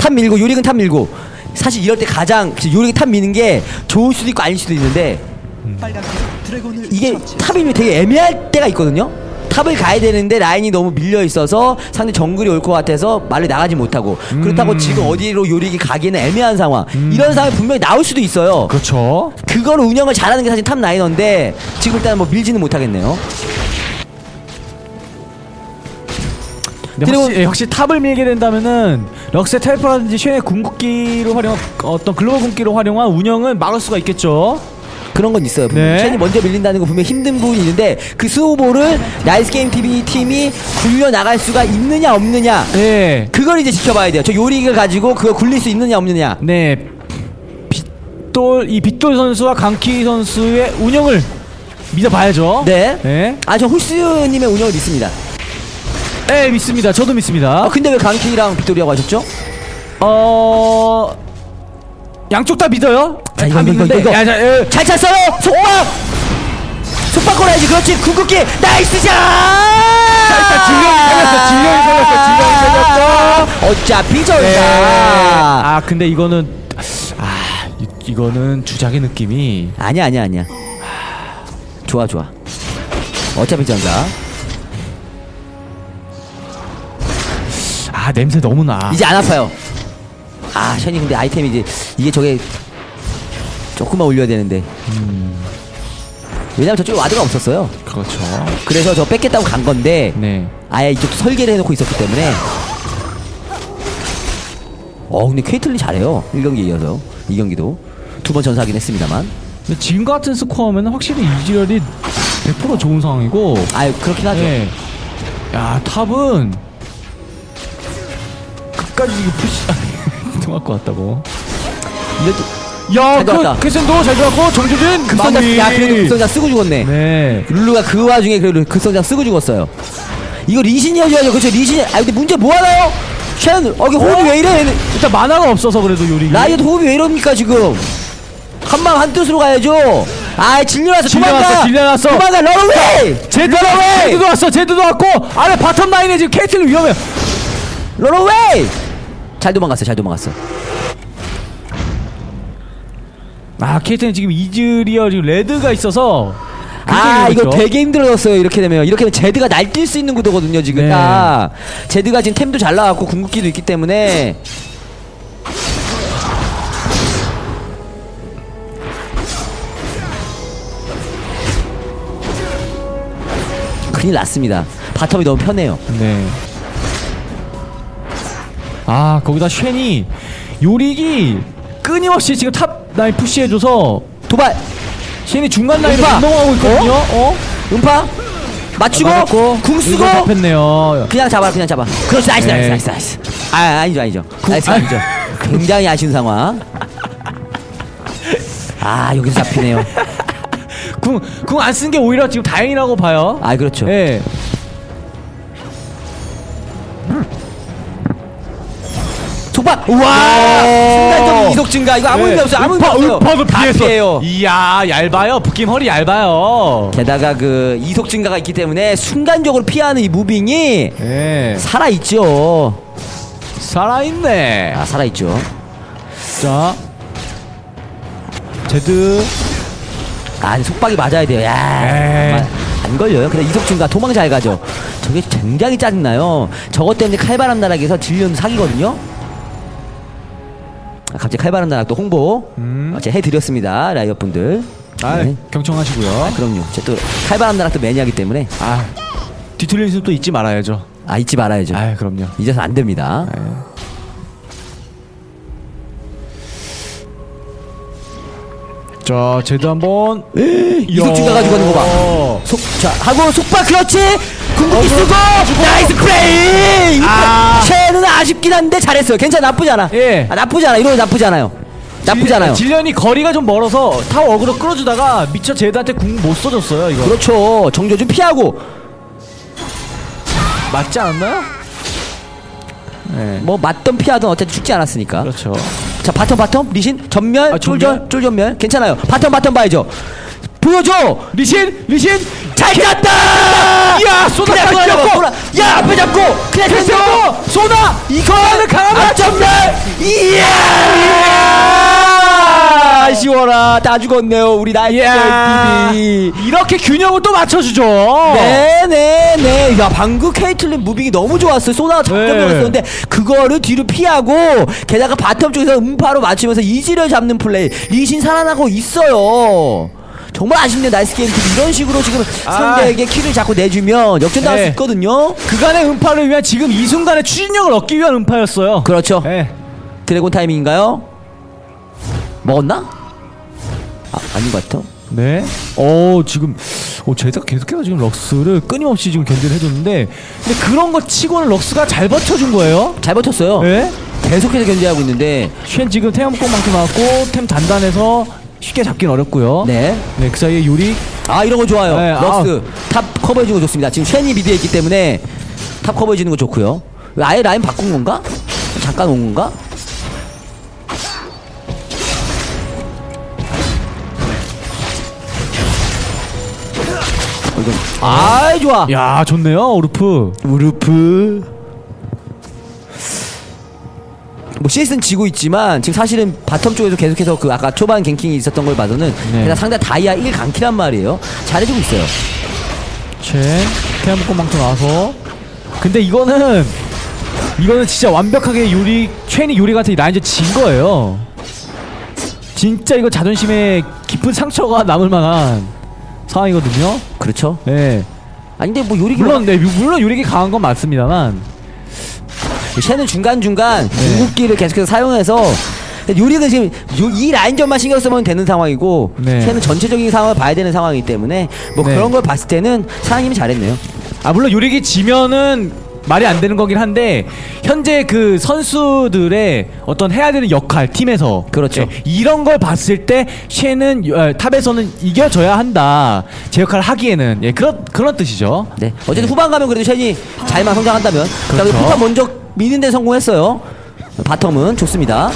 탑 밀고 요릭은 탑 밀고. 사실 이럴 때 가장 요릭이 탑 미는 게 좋을 수도 있고 아닐 수도 있는데 이게 탑이 되게 애매할 때가 있거든요. 탑을 가야 되는데 라인이 너무 밀려 있어서 상대 정글이 올 것 같아서 말을 나가지 못하고 그렇다고 지금 어디로 요릭이 가기에는 애매한 상황. 이런 상황이 분명히 나올 수도 있어요. 그렇죠. 그거를 운영을 잘하는 게 사실 탑 라이너인데 지금 일단 뭐 밀지는 못하겠네요. 근데 확실히 탑을 밀게 된다면은 럭스의 텔포라든지 쉔의 궁극기로 활용한 어떤 글로벌 궁극기로 활용한 운영은 막을 수가 있겠죠. 그런 건 있어요. 네. 쉔이 먼저 밀린다는 거 분명 힘든 부분이 있는데 그 스노볼을 나이스게임 TV 팀이 굴려 나갈 수가 있느냐 없느냐. 네. 그걸 이제 지켜봐야 돼요. 저 요릭을 가지고 그거 굴릴 수 있느냐 없느냐. 네. 빗돌 선수와 강키 선수의 운영을 믿어봐야죠. 네. 네. 저 홀스님의 운영을 믿습니다. 네, 믿습니다. 저도 믿습니다. 근데 왜 강키랑 빗돌이라고 하셨죠? 양쪽 다 믿어요. 자, 이거 잘 찼어요. 속박 걸어야지. 그렇지. 궁극기 나이스 샷. 질량이 살렸어. 어차피 전사. 네. 근데 이거는 주작의 느낌이 아니야. 좋아. 어차피 전사. 냄새 너무 나. 이제 안 아파요. 션이 근데 아이템이 이게 저게 조금만 올려야 되는데. 왜냐면 저쪽에 와드가 없었어요. 그렇죠. 그래서 저 뺏겠다고 간 건데. 네. 아예 이쪽도 설계를 해놓고 있었기 때문에. 근데 케이틀린 잘해요. 1경기에 이어서 2경기도 2번 전사하긴 했습니다만. 근데 지금 같은 스코어면 확실히 이지열이 100% 좋은 상황이고. 그렇긴 하죠. 네. 야, 탑은 끝까지 이거 푸시 통할 것 같다고. 캐센도 잘 들어갔고 정조준 급성장. 그래도 급성장 쓰고 죽었네. 네. 룰루가 그 와중에 그래도 급성장 쓰고 죽었어요. 이거 리신이어야죠. 그렇죠. 리신. 근데 문제 뭐 하나요? 쟤는 호흡이 왜 이래? 일단 만화가 없어서 그래도 요리. 라이엇 호흡이 왜 이럽니까 지금? 한마음 한뜻으로 가야죠. 질려놨어. 도망가. 런어웨이. 제드도 왔고 아래 바텀 라인에 지금 케이틀린 위험해요. 런어웨이. 잘 도망갔어. 케이틀린 지금 이즈리얼 지금 레드가 있어서 이거 되게 힘들어졌어요. 이렇게 되면 제드가 날뛸 수 있는 구도거든요 지금. 네. 제드가 지금 템도 잘 나왔고 궁극기도 있기 때문에 큰일 났습니다. 바텀이 너무 편해요. 네. 거기다 쉔이 요릭이 끊임없이 지금 탑 라인 푸시해줘서 도발. 쉔이 중간 라인을 운동하고 있거든요. 음파 맞추고 궁 쓰고 잡혔네요. 그냥 잡아. 그렇지. 나이스. 아니죠. 아니죠. 굉장히 아쉬운 상황. 여기서 잡히네요. 궁 안 쓴 게 오히려 지금 다행이라고 봐요. 그렇죠. 네. 속박! 우와! 순간적인 이속 증가. 이거 아무 의미 없어요. 아무 의미 없어요. 음파도 피해요. 이야, 얇아요. 붙김 허리 얇아요. 게다가 그 이속 증가가 있기 때문에 순간적으로 피하는 이 무빙이 살아있죠. 살아있네. 살아있죠. 자, 제드. 속박이 맞아야 돼요. 안 걸려요. 근데 이속 증가 도망 잘 가죠. 저게 굉장히 짜증나요. 저것 때문에 칼바람 나락에서 딜리언 사기거든요. 갑자기 칼바람 나락 또 홍보 제가 해드렸습니다. 라이엇 분들. 경청하시고요. 그럼요. 제가 또 칼바람 나락도 매니아기 때문에. 뒤틀린 수도 잊지 말아야죠. 잊지 말아야죠. 그럼요. 잊어서 안 됩니다. 자, 제드 한번. 이속 증가 가지고 가는 거 봐. 하고 속박. 그렇지. 궁극기 쓰고 나이스 플레이. 쟤는 아쉽긴 한데 잘했어요. 괜찮아. 나쁘지 않아. 나쁘지 않아. 이러면 나쁘지 않아요. 질련이 거리가 좀 멀어서 타워 어그로 끌어주다가 미처 제드한테 궁 못 써줬어요. 이거. 그렇죠. 정조준 피하고. 맞지 않았나요? 뭐 맞던 피하던 어쨌든 죽지 않았으니까. 그렇죠. 자, 바텀 리신 전멸. 쫄전멸 괜찮아요. 바텀 봐야죠. 보여줘. 리신 잘 땄다. 이야, 쏘나 앞에 잡고 그냥 됐어. 쏘나 이거는 강하다. 전멸 이야! 아쉬워라. 다 죽었네요. 우리 나이트메이 무빙. 이렇게 균형을 또 맞춰주죠. 네네네. 야, 방금 케이틀린 무빙이 너무 좋았어요. 소나가 적당히 먹었었는데 그거를 뒤로 피하고 게다가 바텀 쪽에서 음파로 맞추면서 이지를 잡는 플레이. 리신 살아나고 있어요. 정말 아쉽네요. 나이스 게임 TV. 이런 식으로 지금 상대에게 킬을 자꾸 내주면 역전당할 수 있거든요. 그간의 음파를 위한 지금 이 순간의 추진력을 얻기 위한 음파였어요. 그렇죠. 드래곤 타이밍인가요? 먹었나? 아닌 것 같아. 네. 지금 제작 계속해서 지금 럭스를 끊임없이 지금 견제를 해줬는데, 근데 그런 거 치고는 럭스가 잘 버텨준 거예요. 잘 버텼어요. 네. 계속해서 견제하고 있는데 쉔 지금 템 한번만큼 나왔고 템 단단해서 쉽게 잡긴 어렵고요. 네. 그 사이에 요리. 이런 거 좋아요. 네, 럭스 탑 커버해주는 거 좋습니다. 지금 쉔이 미드에 있기 때문에 탑 커버해주는 거 좋고요. 아예 라인 바꾼 건가? 잠깐 온 건가? 아이 좋아. 야, 좋네요. 우르프. 뭐 CS는 지고 있지만 지금 사실은 바텀 쪽에서 계속해서 그 아까 초반 갱킹이 있었던 걸 봐서는 그냥 상대 다이아 1 강키란 말이에요. 잘해주고 있어요. 템 한번만큼 나와서. 근데 이거는 진짜 완벽하게 쉔이 요리한테 라인전 진 거예요. 진짜 이거 자존심에 깊은 상처가 남을 만한 상황이거든요. 그렇죠. 네. 아니 근데 뭐 요리기 물론 요리기 강한 건 맞습니다만 쉔은 중간중간 궁극기를 계속해서 사용해서 요리는 지금 이 라인전만 신경 쓰면 되는 상황이고 쉔은 전체적인 상황을 봐야 되는 상황이기 때문에 뭐 그런 걸 봤을 때는 사장님이 잘했네요. 물론 요리기 지면은 말이 안 되는 거긴 한데 현재 그 선수들의 어떤 해야 되는 역할 팀에서 그렇죠. 이런 걸 봤을 때 쉔은 탑에서는 이겨줘야 한다. 제 역할을 하기에는 그런 뜻이죠. 네. 어쨌든 후반 가면 그래도 쉔이 잘만 성장한다면 그렇죠. 포탑 먼저 미는 데 성공했어요. 바텀은 좋습니다.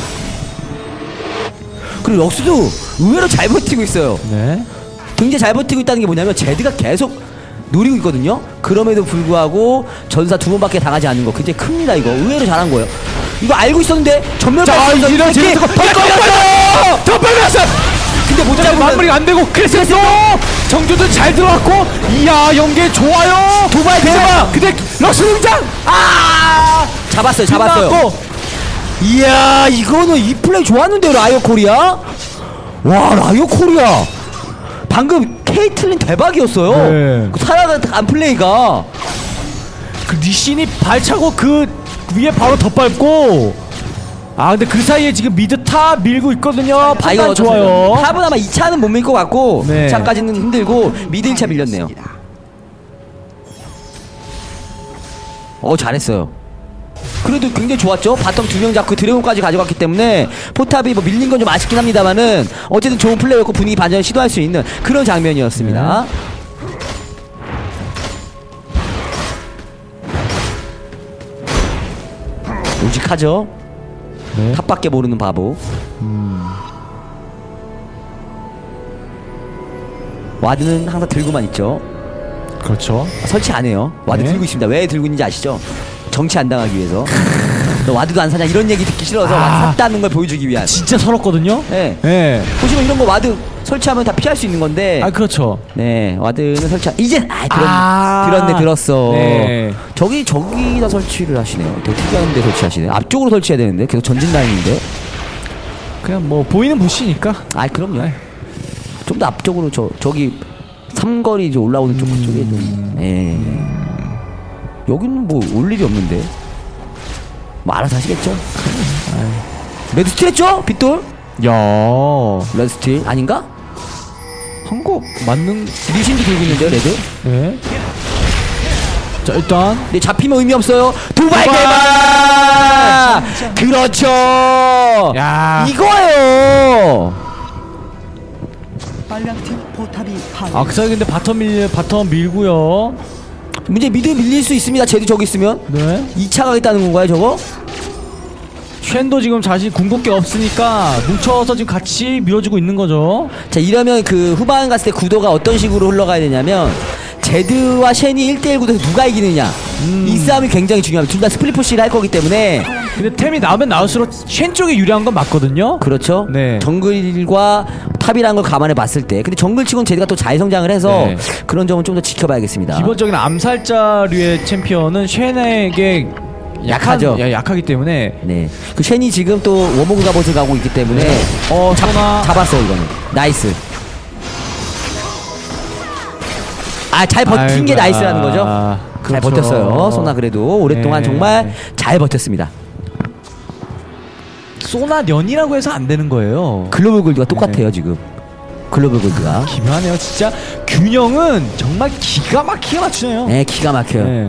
그리고 럭스도 의외로 잘 버티고 있어요. 네. 굉장히 잘 버티고 있다는 게 뭐냐면 제드가 계속 노리고 있거든요. 그럼에도 불구하고 전사 2번밖에 당하지 않는 거 굉장히 큽니다. 이거 의외로 잘한 거예요. 이거 알고 있었는데 전멸 이런 제드 더 빨리 갔어. 근데 모자라 마무리가 안 되고 그래서 정조도 잘 들어왔고 이야 연계 좋아요. 도발 대박. 근데 럭스 등장. 잡았어요. 이야 이거는 이 플레이 좋았는데요. 라이어 코리아. 와 라이어 코리아 방금 케이틀린 대박이었어요. 그 살아간 플레이가. 그 리신이 발차고 그 위에 바로 덧밟고. 근데 그 사이에 지금 미드 탑 밀고 있거든요. 판단 좋아요. 탑은 아마 2차는 못 밀 것 같고 2차까지는 힘들고 미드 1차 밀렸네요. 잘했어요. 그래도 굉장히 좋았죠. 바텀 2명 잡고 드래곤까지 가져갔기 때문에 포탑이 뭐 밀린 건 좀 아쉽긴 합니다만은 어쨌든 좋은 플레이였고 분위기 반전을 시도할 수 있는 그런 장면이었습니다. 우직하죠. 탑밖에 모르는 바보. 와드는 항상 들고만 있죠. 그렇죠. 설치 안 해요. 와드 들고 있습니다. 왜 들고 있는지 아시죠? 정치 안 당하기 위해서. 너 와드도 안 사냐 이런 얘기 듣기 싫어서 와드 샀다는 걸 보여주기 위한. 진짜 서럽거든요. 네. 보시면 이런 거 와드 설치하면 다 피할 수 있는 건데. 그렇죠. 네, 와드는 이제 들었어. 네. 저기다 설치를 하시네요. 되게 특이한 데 설치하시네. 앞쪽으로 설치해야 되는데 계속 전진 라인인데. 그냥 뭐 보이는 부시니까. 그럼요. 좀 더 앞쪽으로 저기 삼거리 올라오는 쪽에 좀. 여기는 뭐 올 일이 없는데. 뭐 알아서 하시겠죠? 레드스틸 했죠? 빗돌? 레드스틸 아닌가? 한 거 맞는. 리신도 들고 있는데요, 레드? 네. 자 일단 네, 잡히면 의미 없어요. 도발 대박! 그렇죠. 이거예요. 빨강팀 포탑이 그 사이 근데 바텀 밀고요. 문제 미드 밀릴 수 있습니다. 쟤도 저기 있으면. 2차 가겠다는 건가요, 저거? 쉔도 지금 자신 궁극기 없으니까 뭉쳐서 지금 같이 밀어주고 있는 거죠. 자, 이러면 그 후반 갔을 때 구도가 어떤 식으로 흘러가야 되냐면 제드와 쉔이 1대1 구도에서 누가 이기느냐 이 싸움이 굉장히 중요합니다. 둘 다 스플릿푸시를 할 거기 때문에. 근데 템이 나오면 나올수록 쉔 쪽이 유리한 건 맞거든요. 그렇죠. 네. 정글과 탑이라는 걸 감안해 봤을 때 근데 정글 치고는 제드가 또 잘 성장을 해서 네. 그런 점은 좀 더 지켜봐야겠습니다. 기본적인 암살자류의 챔피언은 쉔에게 약하죠. 약하기 때문에. 네. 그 쉔이 지금 또 워모그 갑옷을 가고 있기 때문에 소나 잡았어 이거는. 나이스. 잘 버틴 게 나이스라는 거죠. 잘 그렇죠. 버텼어요. 소나 그래도 오랫동안 네. 정말 잘 버텼습니다. 소나 년이라고 해서 안 되는 거예요. 글로벌 골드가 똑같아요 지금. 글로벌 골드가. 기묘하네요. 진짜 균형은 정말 기가 막히게 맞추네요. 네, 기가 막혀요. 네.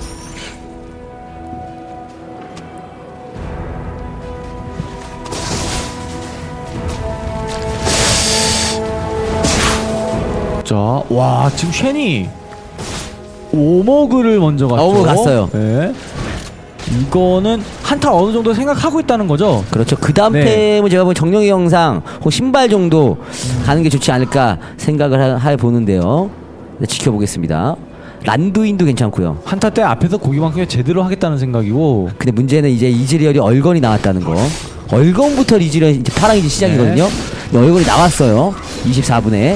자, 와 지금 쉔이 오머그를 먼저 갔죠. 오머그 갔어요. 네. 이거는 한타 어느 정도 생각하고 있다는 거죠. 그렇죠. 그 다음 네. 템은 제가 보면 정령의 영상 혹 신발 정도 가는 게 좋지 않을까 생각을 해보는데요. 네, 지켜보겠습니다. 란두인도 괜찮고요. 한타 때 앞에서 고기만큼에 제대로 하겠다는 생각이고. 근데 문제는 이제 이즈리얼이 얼건이 나왔다는 거. 얼건부터 이즈리얼 이제 파랑이지 시작이거든요. 네. 얼건이 나왔어요. 24분에.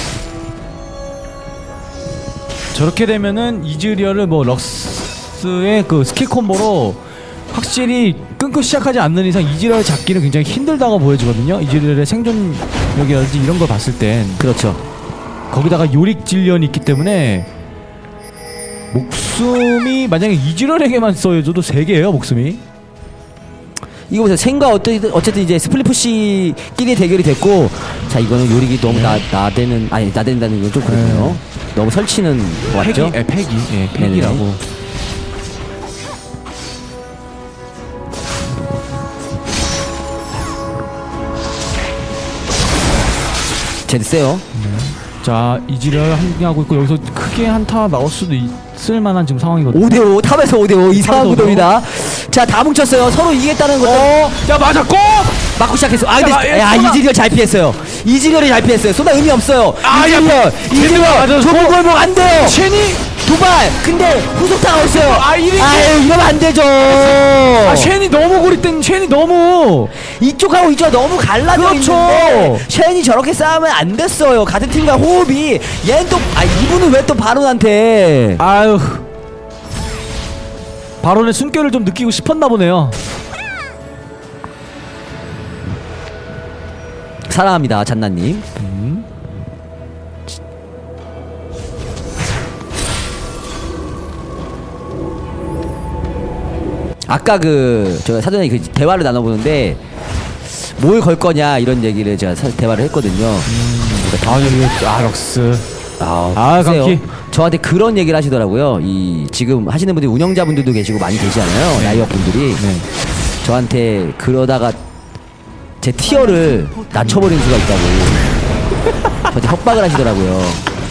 저렇게 되면은 이즈리얼을 뭐 럭스의 그 스킬 콤보로 확실히 끊고 시작하지 않는 이상 이즈리얼을 잡기는 굉장히 힘들다고 보여지거든요. 이즈리얼의 생존력이라든지 이런 걸 봤을 땐. 그렇죠. 거기다가 요릭 질련이 있기 때문에 목숨이 만약에 이즈리얼에게만 써줘도 3개예요 목숨이. 이거 보세요. 생과 어쨌든 이제 스플릿푸시끼리 대결이 됐고, 자 이거는 요릭이 너무 나댄다는 건 좀 그렇네요. 너무 설치는 것 같죠? 패기라고. 제드 세요. 자 이즈리얼 합류하고 있고 여기서 크게 한타 나올 수도 있을 만한 지금 상황이거든요. 5대5 탑에서 5대5 이상한 구도입니다. 자 다 뭉쳤어요. 서로 이기겠다는 것도. 야 맞았고 맞고 시작했어. 야 이즈리얼 잘 피했어요. 이즈리얼이 잘 피했어요. 쏘다 의미 없어요. 이즈리얼 좁은 골목 안 돼요. 쉔이 도발. 근데 후속타가 없어요. 아유 이러면 안 되죠. 쉔이 너무 고립된. 쉔이 너무 이쪽하고 이쪽 너무 갈라져 그렇죠. 있는데 쉔이 저렇게 싸우면 안 됐어요. 같은 팀과 호흡이. 얘는 또 이분은 왜 또 바론한테. 아유 바론의 숨결을 좀 느끼고 싶었나 보네요. 사랑합니다 잔나님. 아까 제가 사전에 그 대화를 나눠보는데 뭘 걸 거냐 이런 얘기를 제가 대화를 했거든요. 럭스. 글쎄요. 강키. 저한테 그런 얘기를 하시더라고요. 지금 하시는 분들이 운영자분들도 계시고 많이 계시잖아요. 라이엇 분들이. 네. 저한테 그러다가 제 티어를 낮춰버리는 수가 있다고 저한테 협박을 하시더라고요.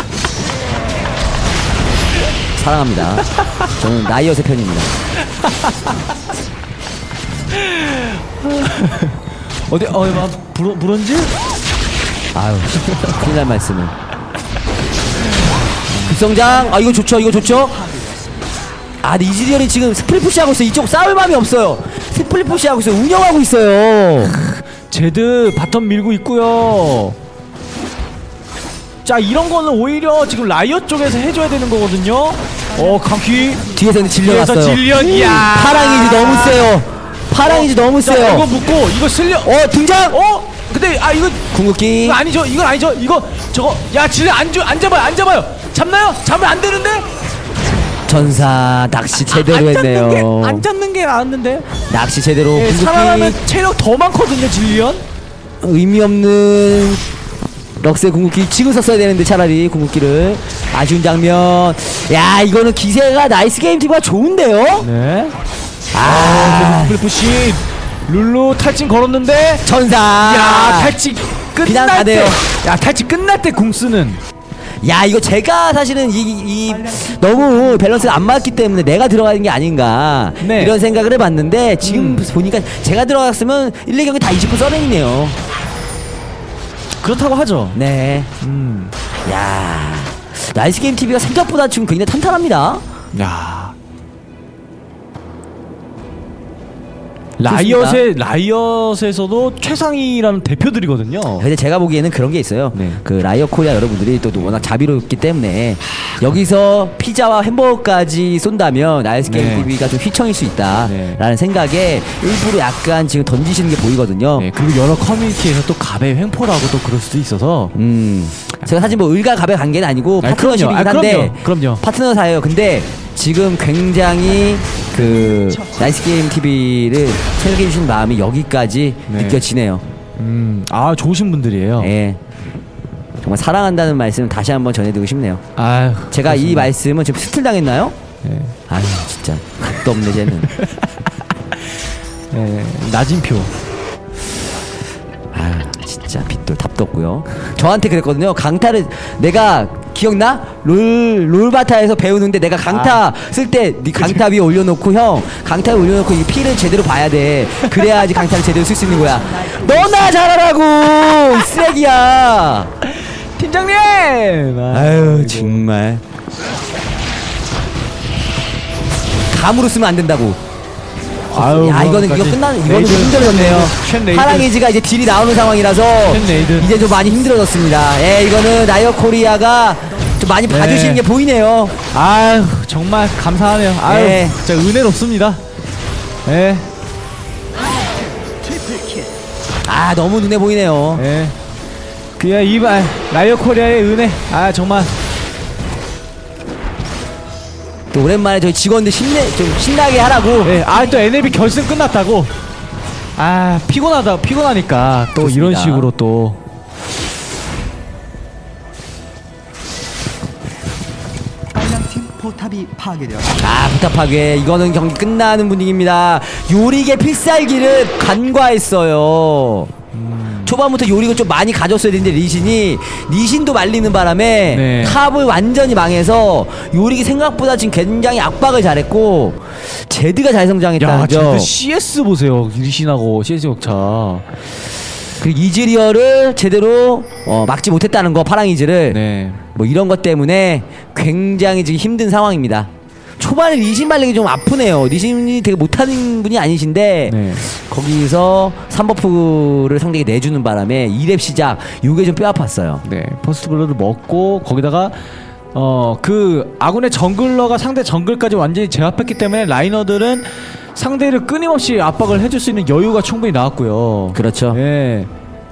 사랑합니다. 저는 라이엇의 편입니다. 어디 브론즈? 아유 큰일 날 말씀을. 급성장. 이거 좋죠. 이거 좋죠. 근데 이즈리얼이 지금 스플릿 푸시하고 있어요. 이쪽 싸울 마음이 없어요. 스플릿 푸시하고 있어요. 운영하고 있어요. 제드 바텀 밀고 있고요. 자 이런 거는 오히려 지금 라이엇 쪽에서 해줘야 되는 거거든요. 강키 뒤에서는 질려 났어요. 질련이야. 파랑이지 너무 세요. 파랑이지 너무 자, 세요. 이거 묶고 이거 슬려. 등장. 근데 이거 궁극기. 이거 아니죠. 이건 아니죠. 이거 저거 야 질련 안 잡아요. 잡나요? 잡으면 안 되는데. 전사 낚시 제대로 했네요. 안 잡는 게 나았는데. 낚시 제대로. 궁극기. 살아나면 체력 더 많거든요 질련. 의미 없는 럭스의 궁극기 지금 썼어야 되는데 차라리 궁극기를. 아쉬운 장면. 야 이거는 기세가 나이스 게임 팀과 좋은데요. 네. 스플릿푸시 룰루 탈진 걸었는데 전사. 야 탈진 그냥 끝날 때. 가네요. 야 탈진 끝날 때 궁 쓰는. 야 이거 제가 사실은 너무 밸런스가 안 맞기 때문에 내가 들어가는 게 아닌가. 네. 이런 생각을 해봤는데 지금 보니까 제가 들어갔으면 1, 2경기 다 20분 써렌이네요. 그렇다고 하죠. 네. 야 나이스 게임 TV가 생각보다 지금 굉장히 탄탄합니다. 야. 좋습니다. 라이엇에서도 최상위라는 대표들이거든요. 근데 제가 보기에는 그런 게 있어요. 네. 그 라이엇 코리아 여러분들이 또 워낙 자비롭기 때문에 여기서 피자와 햄버거까지 쏜다면 나이스 게임 네. TV가 좀 휘청일 수 있다라는 네. 생각에 일부러 약간 지금 던지시는 게 보이거든요. 네, 그리고 여러 커뮤니티에서 또 갑의 횡포라고 또 그럴 수도 있어서. 제가 사실 뭐 을과 갑의 관계는 아니고 파트너십이긴 한데 그럼요. 파트너 사이에요. 근데 지금 굉장히 그 나이스 게임 TV를 생각해 주신 마음이 여기까지 네. 느껴지네요. 아, 좋으신 분들이에요. 예. 정말 사랑한다는 말씀 다시 한번 전해드리고 싶네요. 아유, 제가 이 그렇습니다. 말씀은 지금 스틸 당했나요? 네. 아유 진짜 답도 없네 쟤는. 네, 낮은표. 아유 진짜 빗돌 답도 없고요. 저한테 그랬거든요. 강타를 내가 기억나? 롤바타에서 배우는데 내가 강타 쓸 때 네 강타 위에 올려놓고 형 강타 위에 올려놓고 이 피를 제대로 봐야 돼. 그래야지 강타를 제대로 쓸 수 있는 거야. 너나 잘하라고 이 쓰레기야. 팀장님! 아유 정말 감으로 쓰면 안 된다고. 아유, 야 이거는 이거 이거는 좀 힘들어졌네요. 파랑이즈가 이제 딜이 나오는 상황이라서 레이드. 이제 좀 많이 힘들어졌습니다. 예, 이거는 라이엇 코리아가 좀 많이 봐주시는 게 보이네요. 아유, 정말 감사하네요. 아유, 네. 진짜 은혜롭습니다. 예. 아 너무 눈에 보이네요. 예. 그야 이발 라이엇 코리아의 은혜. 아, 정말. 또 오랜만에 저희 직원들 좀 신나게 하라고. 예. 아, 또 NLB 결승 끝났다고. 아, 피곤하니까 또 좋습니다. 이런 식으로 또. 빨강팀 포탑이 파괴되었습니다. 아 부탁하게 이거는 경기 끝나는 분위기입니다. 요리게 필살기를 간과했어요. 초반부터 요리가 좀 많이 가졌어야 되는데 리신도 말리는 바람에 네. 탑을 완전히 망해서 요리기 생각보다 지금 굉장히 압박을 잘했고 제드가 잘 야, 성장했다는 진짜 점. CS 보세요. 리신하고 CS 격차. 그리고 이즈리얼을 제대로 막지 못했다는 거 파랑이즈를 네. 뭐 이런 것 때문에 굉장히 지금 힘든 상황입니다. 초반에 리신 말리기 좀 아프네요. 리신이 되게 못하는 분이 아니신데 네. 거기서 3버프를 상대에게 내주는 바람에 2렙 시작 요게 좀 뼈 아팠어요. 네. 퍼스트 블러드 먹고 거기다가 그 아군의 정글러가 상대 정글까지 완전히 제압했기 때문에 라이너들은 상대를 끊임없이 압박을 해줄 수 있는 여유가 충분히 나왔고요. 그렇죠. 예.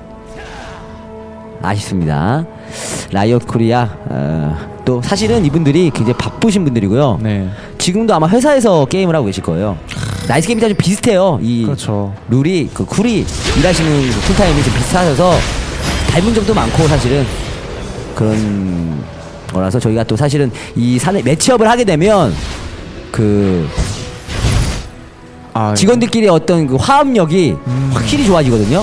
아쉽습니다. 라이엇 코리아 또 사실은 이분들이 굉장히 바쁘신 분들이고요. 네. 지금도 아마 회사에서 게임을 하고 계실 거예요. 나이스 게임이 좀 비슷해요. 이 그렇죠. 룰이 그 쿨이 일하시는 그 쿨타임이 좀 비슷하셔서 닮은 점도 많고 사실은 그런 거라서 저희가 또 사실은 이 산에 매치업을 하게 되면 그 아, 직원들끼리 어떤 그 화합력이 확실히 좋아지거든요.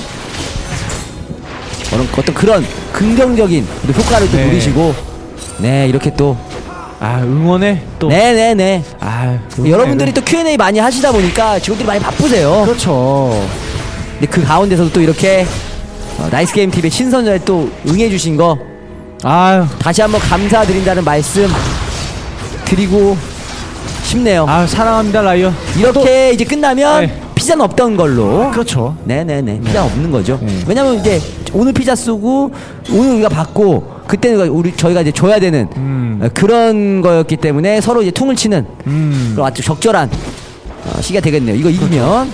어떤 그런 긍정적인 효과를 또 네. 누리시고 네 이렇게 또 아, 응원해 또. 네네네 아, 여러분들이 또 Q&A 많이 하시다 보니까 직원들이 많이 바쁘세요. 그렇죠. 근데 그 가운데서도 또 이렇게 나이스 게임 TV의 신선자에 또 응해주신 거 아유. 다시 한번 감사드린다는 말씀 드리고 싶네요. 아, 사랑합니다 라이언. 이렇게 이제 끝나면 네. 피자는 없던 걸로. 그렇죠. 네네네. 피자 없는 거죠. 네. 왜냐면 이제 오늘 피자 쓰고 오늘 우리가 받고 그때는 저희가 이제 줘야 되는 그런 거였기 때문에 서로 이제 퉁을 치는 그런 아주 적절한 시기가 되겠네요. 이거 이기면.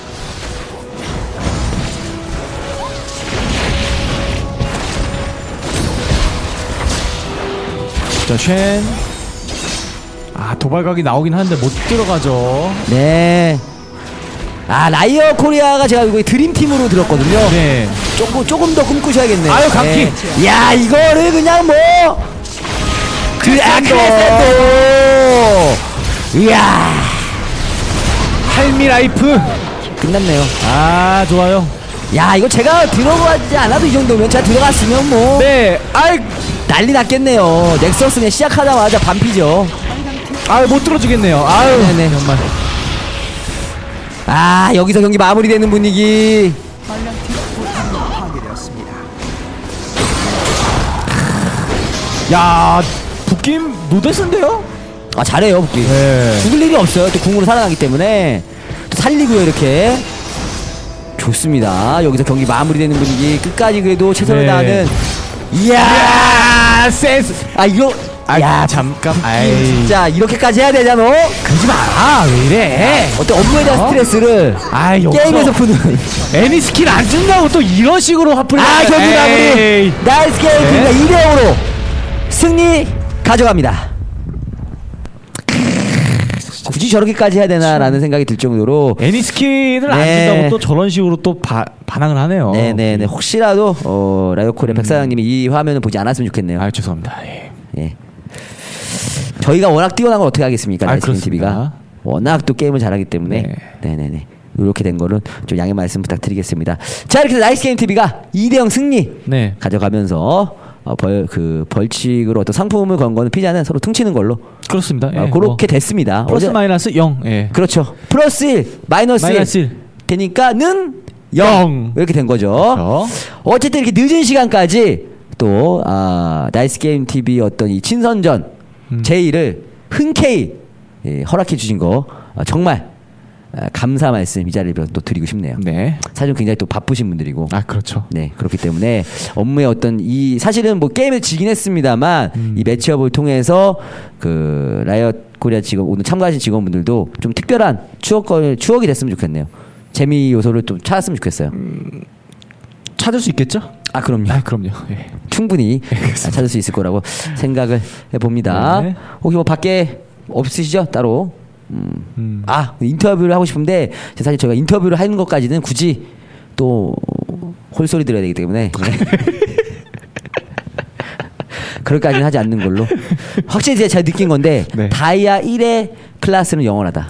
자, 쉔. 아, 도발각이 나오긴 하는데 못 들어가죠. 네. 아 라이어 코리아가 제가 이거 드림팀으로 들었거든요. 네. 조금 더 꿈꾸셔야겠네요. 아유, 강팀. 네. 야 이거를 그냥 뭐 크레센도. 이야 할미 라이프. 끝났네요. 아, 좋아요. 야 이거 제가 들어가지 않아도 이 정도면 제가 들어갔으면 뭐 네. 아이, 난리 났겠네요. 넥서스는 시작하자마자 반피죠. 아유, 못 들어주겠네요. 아유, 네네. 정말. 아 여기서 경기 마무리되는 분위기. 빨강팀 포탑이 파괴되었습니다. 야, 묶임 노데스인데요? 아 잘해요 복귀. 네. 죽을 일이 없어요. 또 궁으로 살아나기 때문에 또 살리고요 이렇게. 좋습니다. 여기서 경기 마무리되는 분위기 끝까지 그래도 최선을 네. 다하는. 이야 센스. 아 이거 야 잠깐. 아이 진짜 이렇게까지 해야 되냐 너? 그러지 마. 왜 이래? 어때 업무에 대한 스트레스를 아이 게임에서 푸는. 애니 스킬 안 준다고 또 이런 식으로 화풀이. 경기 마무리. 나이스 게임입니다. 네. 2대0으로 승리 가져갑니다. 굳이 저렇게까지 해야 되나라는 생각이 들 정도로. 애니 스킬을 안 네. 준다고 또 저런 식으로 또 반항을 하네요. 네네네. 혹시라도 라이오코리아 백사장님이 이 화면을 보지 않았으면 좋겠네요. 아 죄송합니다. 예. 예. 저희가 워낙 뛰어난 걸 어떻게 하겠습니까? 나이스 게임 그렇습니다. TV가 워낙 또 게임을 잘하기 때문에. 네. 네네네. 이렇게 된 거는 좀 양해 말씀 부탁드리겠습니다. 자 이렇게 해서 나이스 게임 TV가 2대0 승리 네. 가져가면서 벌칙으로 어떤 상품을 건 거는 피자는 서로 퉁치는 걸로 그렇습니다. 예. 그렇게 됐습니다. 플러스 마이너스 0. 예. 그렇죠. 플러스 1 마이너스 1 되니까는 0 이렇게 된 거죠. 그렇죠. 어쨌든 이렇게 늦은 시간까지 또 나이스 게임 TV 어떤 이 친선전 제의를 흔쾌히 허락해 주신 거 정말 감사 말씀 이 자리에 또 드리고 싶네요. 네. 사실 굉장히 또 바쁘신 분들이고. 아 그렇죠. 네 그렇기 때문에 업무의 어떤 이 사실은 뭐 게임을 지긴 했습니다만 이 매치업을 통해서 그 라이엇 코리아 직원 오늘 참가하신 직원분들도 좀 특별한 추억이 됐으면 좋겠네요. 재미 요소를 좀 찾았으면 좋겠어요. 찾을 수 있겠죠? 아 그럼요. 아 그럼요. 예. 충분히 찾을 수 있을 거라고 생각을 해봅니다. 네. 혹시 뭐 밖에 없으시죠 따로? 인터뷰를 하고 싶은데 사실 제가 인터뷰를 하는 것까지는 굳이 또 홀소리 들어야 되기 때문에 그럴까지는 하지 않는 걸로. 확실히 제가 느낀 건데 네. 다이아 1의 클래스는 영원하다.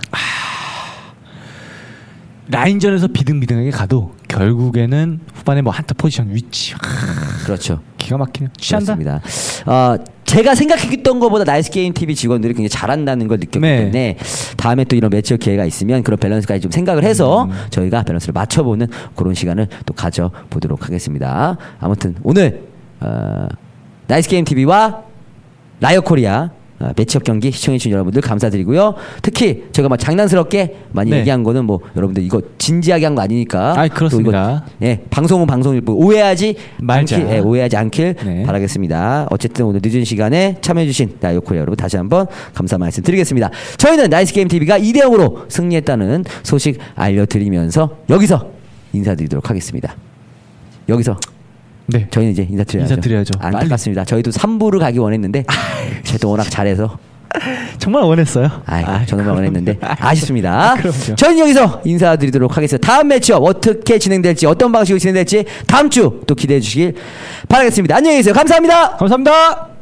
라인전에서 비등비등하게 가도 결국에는 후반에 뭐 한타 포지션 위치 그렇죠. 기가 막히네요. 취한다. 그렇습니다. 제가 생각했던 것보다 나이스 게임 TV 직원들이 굉장히 잘한다는 걸 느꼈기 네. 때문에 다음에 또 이런 매치업 기회가 있으면 그런 밸런스까지 좀 생각을 해서 저희가 밸런스를 맞춰보는 그런 시간을 또 가져보도록 하겠습니다. 아무튼 오늘 나이스 게임 TV와 라이엇 코리아 매치업 경기 시청해주신 여러분들 감사드리고요. 특히 제가 막 장난스럽게 많이 네. 얘기한 거는 뭐 여러분들 이거 진지하게 한 거 아니니까. 아이, 그렇습니다. 또 이거, 방송은 방송일 뿐 오해하지 말자. 않길, 오해하지 않길 네. 바라겠습니다. 어쨌든 오늘 늦은 시간에 참여해주신 라이엇 코리아 여러분 다시 한번 감사 말씀드리겠습니다. 저희는 나이스 게임 TV가 2대0으로 승리했다는 소식 알려드리면서 여기서 인사드리도록 하겠습니다. 여기서 네. 저희는 이제 인사드려야죠. 안타깝습니다. 저희도 3부를 가기 원했는데 제가 또 워낙 잘해서 정말 원했어요. 저는 원했는데 아쉽습니다. 그럼요. 저희는 여기서 인사드리도록 하겠습니다. 다음 매치업 어떻게 진행될지 어떤 방식으로 진행될지 다음 주 또 기대해 주시길 바라겠습니다. 안녕히 계세요. 감사합니다. 감사합니다.